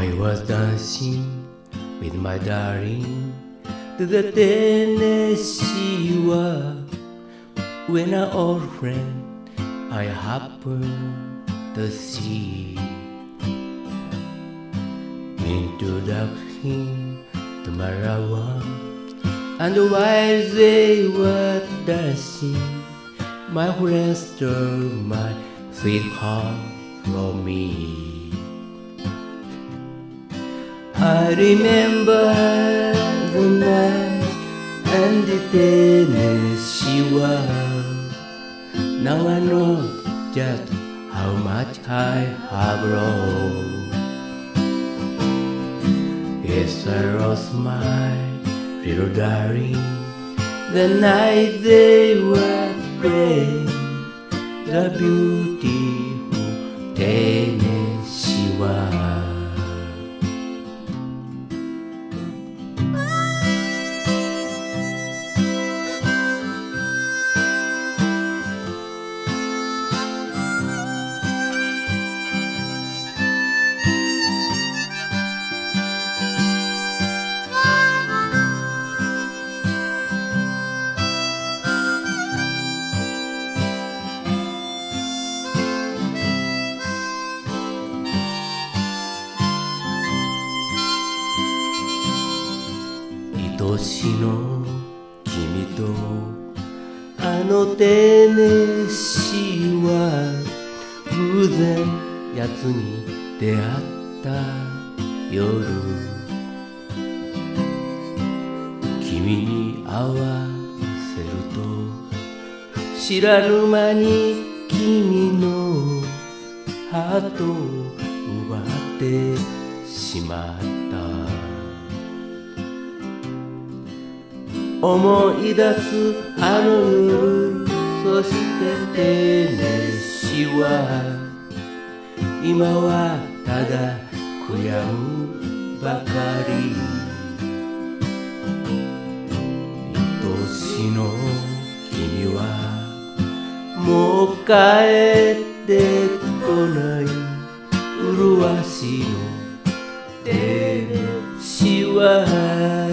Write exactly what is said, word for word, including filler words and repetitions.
I was dancing with my darling to the Tennessee walk when an old friend I happened to see introduced him to my loved one, and while they were dancing, my friend stole my sweetheart from me. I remember the night and the Tennessee walk. Now I know just how much I have grown. Yes, I lost my little darling the night they were playing the beautiful Tennessee walk.愛しの君とあのテネシーは偶然やつに出会った夜、君に合わせると知らぬ間に君のハートを奪ってしまった。思い出すあの夜、そしてテネシーは今はただ悔やむばかり。愛しの君はもう帰ってこない。麗しのテネシーは